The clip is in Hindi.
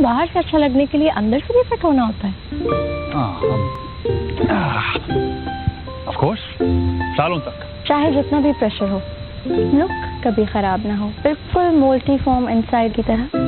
बाहर से अच्छा लगने के लिए अंदर से भी फिट होना होता है। ऑफ कोर्स, सालों तक। चाहे जितना भी प्रेशर हो, लुक कभी खराब ना हो, बिल्कुल मोल्टी फॉर्म इनसाइड की तरह।